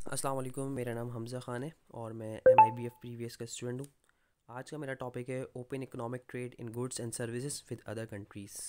अस्सलाम वालेकुम। मेरा नाम हमज़ा ख़ान है और मैं MIBF प्रीवियस का स्टूडेंट हूँ। आज का मेरा टॉपिक है open economic trade in goods and services with other countries.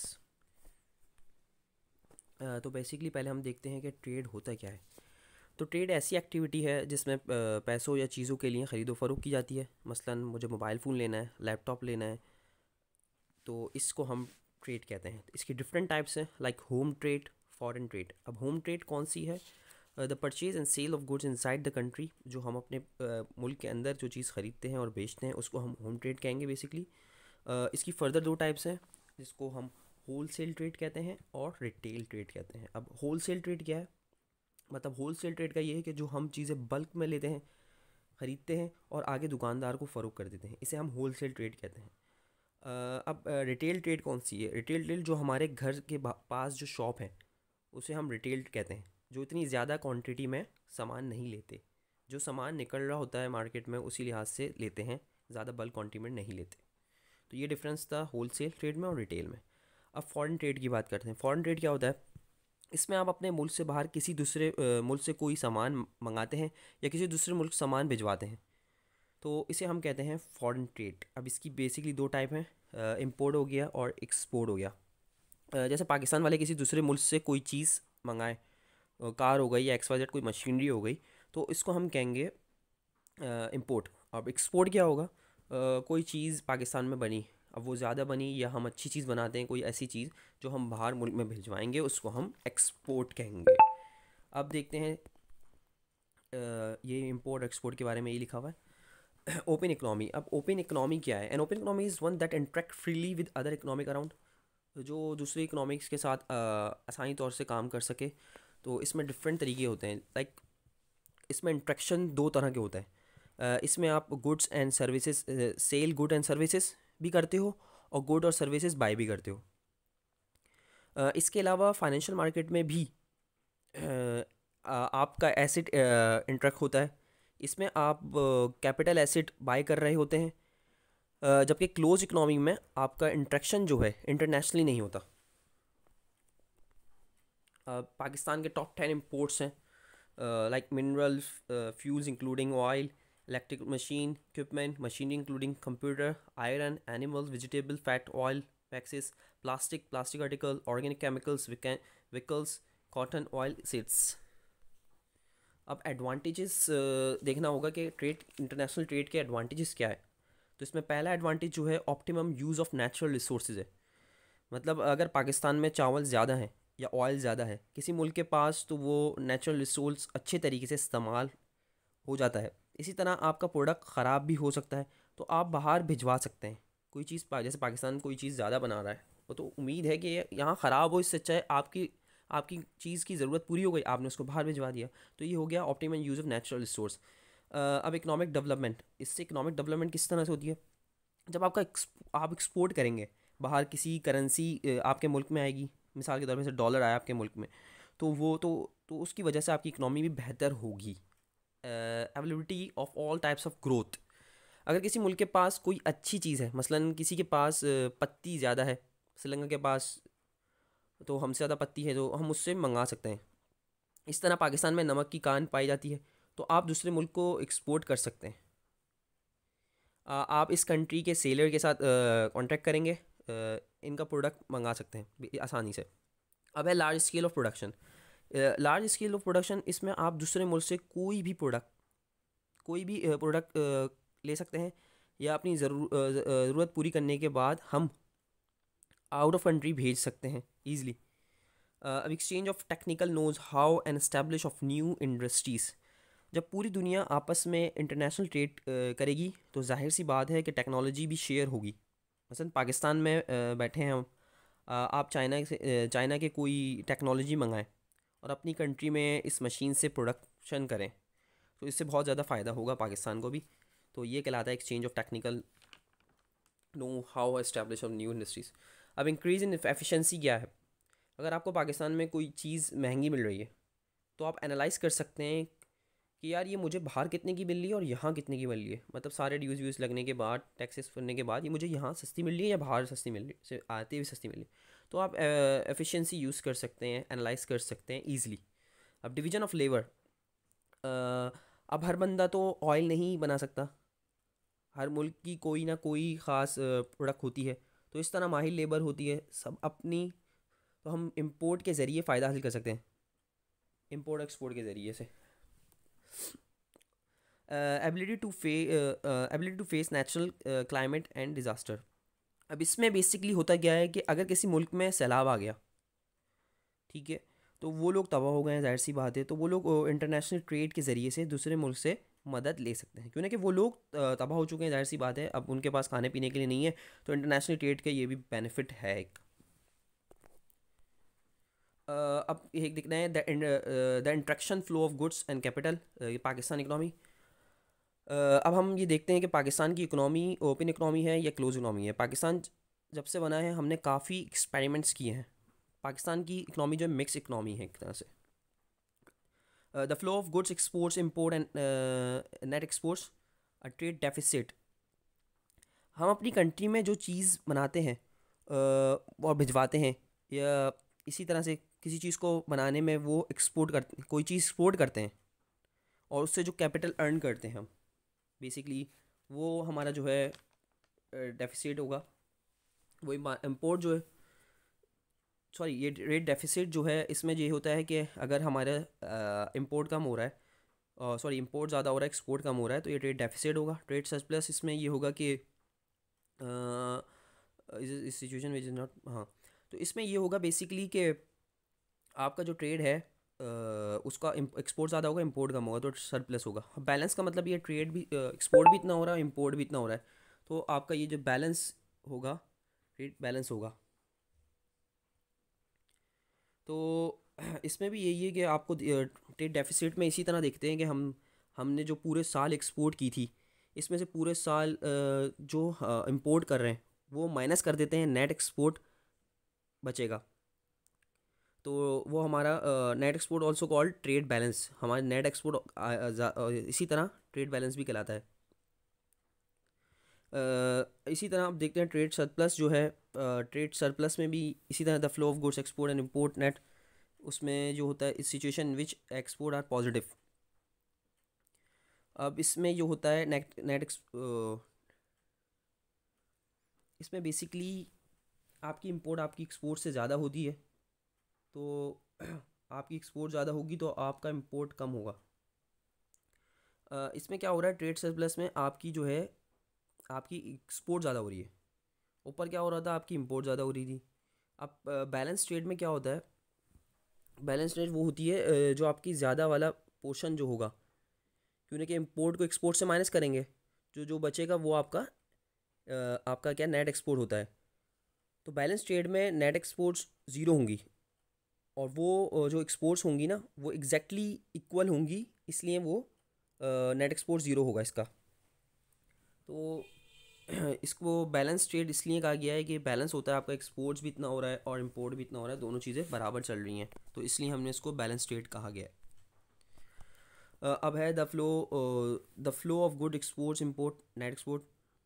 तो बेसिकली पहले हम देखते हैं कि ट्रेड होता क्या है। तो ट्रेड ऐसी एक्टिविटी है जिसमें पैसों या चीज़ों के लिए ख़रीदो फ़रोख्त की जाती है। मसलन मुझे मोबाइल फ़ोन लेना है, लैपटॉप लेना है, तो इसको हम ट्रेड कहते हैं। इसकी डिफरेंट टाइप्स हैं, like home trade, foreign trade. अब होम ट्रेड कौन सी है? The purchase and sale of goods inside the country. जो हम अपने मुल्क के अंदर जो चीज़ ख़रीदते हैं और बेचते हैं उसको हम होम ट्रेड कहेंगे बेसिकली। इसकी फर्दर दो टाइप्स हैं जिसको हम होल सेल ट्रेड कहते हैं और रिटेल ट्रेड कहते हैं। अब होल सेल ट्रेड क्या है? मतलब होल सेल ट्रेड का ये है कि जो हम चीज़ें बल्क में लेते हैं, ख़रीदते हैं और आगे दुकानदार को फ़रोख्त कर देते हैं, इसे हम होल सेल ट्रेड कहते हैं। अब रिटेल ट्रेड कौन सी है? रिटेल ट्रेड जो हमारे घर के पास जो शॉप है उसे हम रिटेल कहते हैं, जो इतनी ज़्यादा क्वांटिटी में सामान नहीं लेते। जो सामान निकल रहा होता है मार्केट में उसी लिहाज से लेते हैं, ज़्यादा बल्क क्वांटिटी में नहीं लेते। तो ये डिफरेंस था होल सेल ट्रेड में और रिटेल में। अब फॉरेन ट्रेड की बात करते हैं। फॉरेन ट्रेड क्या होता है? इसमें आप अपने मुल्क से बाहर किसी दूसरे मुल्क से कोई सामान मंगाते हैं या किसी दूसरे मुल्क सामान भिजवाते हैं, तो इसे हम कहते हैं फॉरेन ट्रेड। अब इसकी बेसिकली दो टाइप हैं, इंपोर्ट हो गया और एक्सपोर्ट हो गया। जैसे पाकिस्तान वाले किसी दूसरे मुल्क से कोई चीज़ मंगाएं, कार हो गई या XYZ कोई मशीनरी हो गई, तो इसको हम कहेंगे इंपोर्ट। अब एक्सपोर्ट क्या होगा? कोई चीज़ पाकिस्तान में बनी, अब वो ज़्यादा बनी या हम अच्छी चीज़ बनाते हैं, कोई ऐसी चीज़ जो हम बाहर मुल्क में भिजवाएंगे उसको हम एक्सपोर्ट कहेंगे। अब देखते हैं ये इंपोर्ट एक्सपोर्ट के बारे में ये लिखा हुआ है। Open economy. अब ओपन इकनॉमी क्या है? An open economy is one that interact freely with other economic around. जो दूसरे इकनॉमिक्स के साथ आसानी तौर से काम कर सके। तो इसमें डिफरेंट तरीके होते हैं, लाइक इसमें इंट्रैक्शन दो तरह के होता है। इसमें आप goods and services, sell good and services भी करते हो और गुड और सर्विसेज बाय भी करते हो। इसके अलावा फाइनेंशियल मार्केट में भी आपका एसेट इंट्रैक्ट होता है। इसमें आप कैपिटल एसेट बाय कर रहे होते हैं, जबकि क्लोज इकनॉमी में आपका इंट्रैक्शन जो है इंटरनेशनली नहीं होता। पाकिस्तान के टॉप 10 इंपोर्ट्स हैं, like mineral, fuels including oil, electric machine equipment, machinery including computer, iron, animals, vegetable fat, oil, waxes, plastic article, organic chemicals, vehicles, cotton, oil seeds. अब advantages देखना होगा कि ट्रेड, इंटरनेशनल ट्रेड के advantages क्या है। तो इसमें पहला एडवांटेज जो है optimum use of natural resources है। मतलब अगर पाकिस्तान में चावल ज़्यादा है या ऑयल ज़्यादा है किसी मुल्क के पास, तो वो नेचुरल रिसोर्स अच्छे तरीके से इस्तेमाल हो जाता है। इसी तरह आपका प्रोडक्ट ख़राब भी हो सकता है, तो आप बाहर भिजवा सकते हैं। कोई चीज़ जैसे पाकिस्तान कोई चीज़ ज़्यादा बना रहा है, वो तो उम्मीद है कि यहाँ ख़राब हो, इससे अच्छा है आपकी आपकी चीज़ की ज़रूरत पूरी हो गई, आपने उसको बाहर भिजवा दिया। तो ये हो गया optimum use of natural resource. अब इकोनॉमिक डेवलपमेंट। इससे इकोनॉमिक डेवलपमेंट किस तरह से होती है? जब आप एक्सपोर्ट करेंगे बाहर, किसी करेंसी आपके मुल्क में आएगी, मिसाल के तौर पे जैसे डॉलर आया आपके मुल्क में, तो वो तो उसकी वजह से आपकी इकनॉमी भी बेहतर होगी। Availability of all types of growth. अगर किसी मुल्क के पास कोई अच्छी चीज़ है, मसलन किसी के पास पत्ती ज़्यादा है, श्रीलंका के पास तो हमसे ज़्यादा पत्ती है, तो हम उससे मंगा सकते हैं। इस तरह पाकिस्तान में नमक की कान पाई जाती है, तो आप दूसरे मुल्क को एक्सपोर्ट कर सकते हैं। आप इस कंट्री के सेलर के साथ कांटेक्ट करेंगे, इनका प्रोडक्ट मंगा सकते हैं आसानी से। अब है large scale of production. Large scale of production, इसमें आप दूसरे मुल्क से कोई भी प्रोडक्ट ले सकते हैं, या अपनी ज़रूरत पूरी करने के बाद हम आउट ऑफ कंट्री भेज सकते हैं ईज़िली। अब exchange of technical knows how and establish of new industries. जब पूरी दुनिया आपस में इंटरनेशनल ट्रेड करेगी, तो जाहिर सी बात है कि टेक्नोलॉजी भी शेयर होगी। मसलन पाकिस्तान में बैठे हैं हम, आप चाइना के कोई टेक्नोलॉजी मंगाएं और अपनी कंट्री में इस मशीन से प्रोडक्शन करें, तो इससे बहुत ज़्यादा फ़ायदा होगा पाकिस्तान को भी। तो ये कहलाता है exchange of technical know how establish of new industries. अब इंक्रीज़ इन एफिशिएंसी क्या है? अगर आपको पाकिस्तान में कोई चीज़ महंगी मिल रही है, तो आप एनालाइज कर सकते हैं कि यार ये मुझे बाहर कितने की मिल रही है और यहाँ कितने की मिल रही है। मतलब सारे ड्यूज़ व्यूज़ लगने के बाद, टैक्सेस करने के बाद, ये मुझे यहाँ सस्ती मिल रही है या बाहर सस्ती मिल रही है, से आते हुए सस्ती मिल रही है। तो आप एफिशिएंसी यूज़ कर सकते हैं, एनालाइज कर सकते हैं ईज़िली। अब डिवीजन ऑफ लेबर। अब हर बंदा तो ऑयल नहीं बना सकता, हर मुल्क की कोई ना कोई ख़ास प्रोडक्ट होती है, तो इस तरह माहिर लेबर होती है सब अपनी। तो हम इंपोर्ट के ज़रिए फ़ायदा हासिल कर सकते हैं, इंपोर्ट एक्सपोर्ट के ज़रिए से। Ability to face natural climate and disaster. अब इसमें बेसिकली होता क्या है कि अगर किसी मुल्क में सैलाब आ गया, ठीक है, तो वो लोग तबाह हो गए हैं, जाहिर सी बात है, तो वो लोग इंटरनेशनल ट्रेड के ज़रिए से दूसरे मुल्क से मदद ले सकते हैं, क्यों ना कि वो लोग तबाह हो चुके हैं, जाहिर सी बात है, अब उनके पास खाने पीने के लिए नहीं है, तो इंटरनेशनल ट्रेड का ये भी बेनिफिट है एक। अब एक दिखना है the interaction flow of goods and capital, Pakistan economy. अब हम ये देखते हैं कि पाकिस्तान की इकनॉमी ओपन इकनॉमी है या क्लोज इकनॉमी है। पाकिस्तान जब से बना है हमने काफ़ी एक्सपेरिमेंट्स किए हैं। पाकिस्तान की इकनॉमी जो है मिक्स इकनॉमी है एक तरह से। The flow of goods exports import and net exports, a trade deficit. हम अपनी कंट्री में जो चीज़ बनाते हैं और भिजवाते हैं, या इसी तरह से किसी चीज़ को बनाने में वो एक्सपोर्ट करते, कोई चीज़ एक्सपोर्ट करते हैं, और उससे जो कैपिटल अर्न करते हैं हम, बेसिकली वो हमारा जो है डेफिसिट होगा। वही इम्पोर्ट जो है, सॉरी, ये रेट डेफिसिट जो है, इसमें ये होता है कि अगर हमारा इंपोर्ट कम हो रहा है, सॉरी इंपोर्ट ज़्यादा हो रहा है, एक्सपोर्ट कम हो रहा है, तो ये ट्रेड डेफिसिट होगा। ट्रेड सरप्लस इसमें ये होगा कि इस सिचुएशन विच इज़ नॉट, हाँ, तो इसमें ये होगा बेसिकली कि आपका जो ट्रेड है उसका एक्सपोर्ट ज़्यादा होगा, इंपोर्ट कम होगा, तो सरप्लस होगा। बैलेंस का मतलब ये ट्रेड भी, एक्सपोर्ट भी इतना हो रहा है, इंपोर्ट भी इतना हो रहा है, तो आपका ये जो बैलेंस होगा, ट्रेड बैलेंस होगा। तो इसमें भी यही है कि आपको ट्रेड डेफिसिट में इसी तरह देखते हैं कि हमने जो पूरे साल एक्सपोर्ट की थी, इसमें से पूरे साल जो इंपोर्ट कर रहे हैं वो माइनस कर देते हैं, नेट एक्सपोर्ट बचेगा, तो वो हमारा net export also called trade balance, हमारा नेट एक्सपोर्ट इसी तरह ट्रेड बैलेंस भी कहलाता है। इसी तरह आप देखते हैं ट्रेड सरप्लस जो है, ट्रेड सरप्लस में भी इसी तरह the flow of goods export and import net, उसमें जो होता है इस situation which export are positive. अब इसमें जो होता है नेट नेट इसमें बेसिकली आपकी इंपोर्ट आपकी एक्सपोर्ट से ज़्यादा होती है, तो आपकी एक्सपोर्ट ज़्यादा होगी तो आपका इंपोर्ट कम होगा। इसमें क्या हो रहा है, ट्रेड सरप्लस में आपकी जो है आपकी एक्सपोर्ट ज़्यादा हो रही है, ऊपर क्या हो रहा था, आपकी इंपोर्ट ज़्यादा हो रही थी। अब बैलेंस ट्रेड में क्या होता है, बैलेंस ट्रेड वो होती है जो आपकी ज़्यादा वाला पोर्शन जो होगा, क्योंकि कि इंपोर्ट को एक्सपोर्ट से माइनस करेंगे, जो जो बचेगा वो आपका क्या नेट एक्सपोर्ट होता है। तो बैलेंस ट्रेड में नेट एक्सपोर्ट्स ज़ीरो होंगी, और वो जो एक्सपोर्ट्स होंगी ना वो एग्जैक्टली इक्वल होंगी, इसलिए वो नेट एक्सपोर्ट ज़ीरो होगा इसका। तो इसको बैलेंस ट्रेड इसलिए कहा गया है कि बैलेंस होता है, आपका एक्सपोर्ट्स भी इतना हो रहा है और इंपोर्ट भी इतना हो रहा है, दोनों चीज़ें बराबर चल रही हैं, तो इसलिए हमने इसको बैलेंस ट्रेड कहा गया है। अब है the flow of good exports import net export.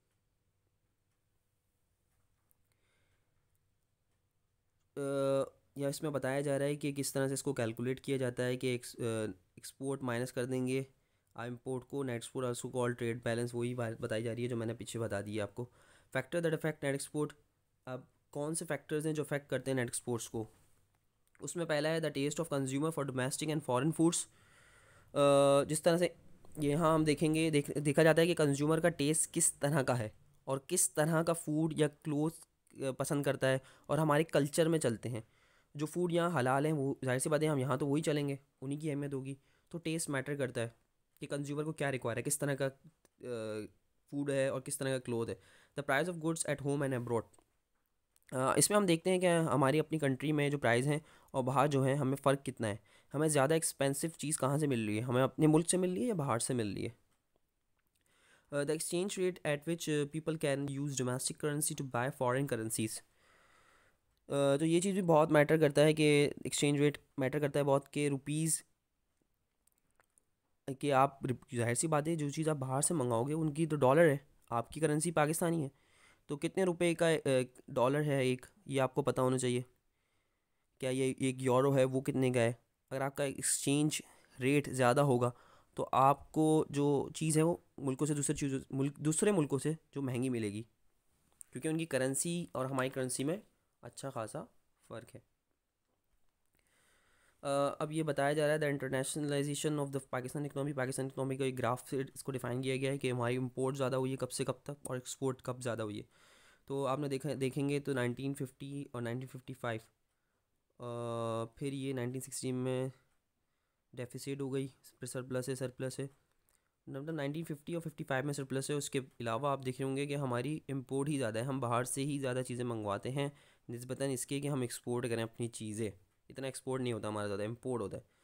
या इसमें बताया जा रहा है कि किस तरह से इसको कैलकुलेट किया जाता है कि एक्सपोर्ट माइनस कर देंगे इंपोर्ट को, net export also called trade balance, वही बात बताई जा रही है जो मैंने पीछे बता दी है आपको। Factor that affect net export. अब कौन से फैक्टर्स हैं जो अफेक्ट करते हैं नेट एक्सपोर्ट्स को, उसमें पहला है the taste of consumer for domestic and foreign foods. जिस तरह से यहाँ हम देखेंगे, देखा जाता है कि कंज्यूमर का टेस्ट किस तरह का है और किस तरह का फूड या क्लोथ पसंद करता है, और हमारे कल्चर में चलते हैं। जो फूड यहाँ हलाल हैं वो जाहिर सी बात है हम यहाँ तो वही चलेंगे, उन्हीं की अहमियत होगी। तो टेस्ट मैटर करता है कि कंज्यूमर को क्या रिक्वायर है, किस तरह का फूड है और किस तरह का क्लोथ है। The price of goods at home and abroad. इसमें हम देखते हैं कि हमारी अपनी कंट्री में जो प्राइस हैं और बाहर जो है हमें फ़र्क कितना है, हमें ज़्यादा एक्सपेंसिव चीज़ कहाँ से मिल रही है, हमें अपने मुल्क से मिल रही है या बाहर से मिल रही है। The exchange rate at which people can use domestic currency to buy foreign currencies. तो ये चीज़ भी बहुत मैटर करता है कि एक्सचेंज रेट मैटर करता है बहुत, कि रुपीज़ कि आप, जाहिर सी बात है जो चीज़ आप बाहर से मंगाओगे उनकी तो डॉलर है, आपकी करेंसी पाकिस्तानी है, तो कितने रुपए का डॉलर है एक, ये आपको पता होना चाहिए। क्या ये एक यूरो है वो कितने का है। अगर आपका एक्सचेंज रेट ज़्यादा होगा तो आपको जो चीज़ है वो मुल्कों से दूसरे मुल्कों से जो महंगी मिलेगी, क्योंकि उनकी करेंसी और हमारी करेंसी में अच्छा खासा फ़र्क है। अब ये बताया जा रहा है the internationalization of the Pakistan economy का एक ग्राफ से इसको डिफाइन किया गया है कि हमारी इम्पोर्ट ज़्यादा हुई है कब से कब तक और एक्सपोर्ट कब ज़्यादा हुई है। तो आपने देखेंगे तो 1950 और 1955, फिर ये 1960 में डेफिसिट हो गई, फिर सरप्लस है। मतलब 1950 और 55 में सरप्लस है। उसके अलावा आप देख रहे होंगे कि हमारी इम्पोर्ट ही ज़्यादा है, हम बाहर से ही ज़्यादा चीज़ें मंगवाते हैं निस्बतन इसके कि हम एक्सपोर्ट करें अपनी चीज़ें। इतना एक्सपोर्ट नहीं होता हमारा, ज़्यादा इम्पोर्ट होता है।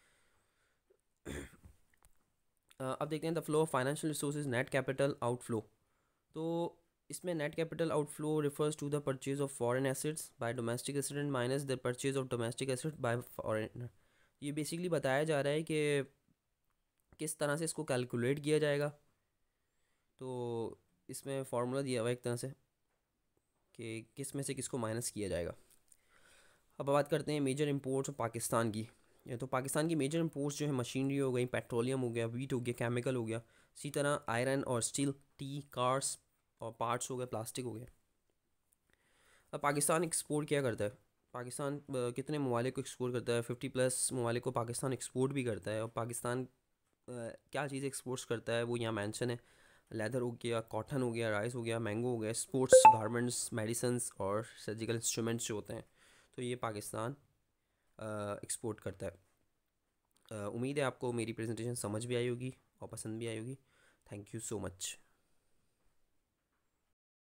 अब देखते हैं the flow of financial resources net capital outflow. तो इसमें net capital outflow refers to the purchase of foreign assets by domestic asset minus the purchase of domestic asset by foreign. ये बेसिकली बताया जा रहा है कि किस तरह से इसको कैलकुलेट किया जाएगा। तो इसमें फार्मूला दिया हुआ है एक तरह से कि किस में से किसको माइनस किया जाएगा। अब बात करते हैं मेजर इंपोर्ट्स ऑफ पाकिस्तान की। तो पाकिस्तान की मेजर इंपोर्ट्स जो है मशीनरी हो गई, पेट्रोलियम हो गया, वीट हो गया, केमिकल हो गया, इसी तरह आयरन और स्टील, टी, कार्स और पार्ट्स हो गए, प्लास्टिक हो गया। अब पाकिस्तान एक्सपोर्ट क्या करता है? पाकिस्तान कितने ममालिक को एक्सपोर्ट करता है? 50+ ममालिक को पाकिस्तान एक्सपोर्ट भी करता है। और पाकिस्तान क्या चीज़ एक्सपोर्ट्स करता है वो यहाँ मेंशन है। लेदर हो गया, कॉटन हो गया, राइस हो गया, मैंगो हो गया, स्पोर्ट्स गारमेंट्स, मेडिसन्स और सर्जिकल इंस्ट्रूमेंट्स जो होते हैं, तो ये पाकिस्तान एक्सपोर्ट करता है। उम्मीद है आपको मेरी प्रेजेंटेशन समझ भी आई होगी और पसंद भी आई होगी। Thank you so much.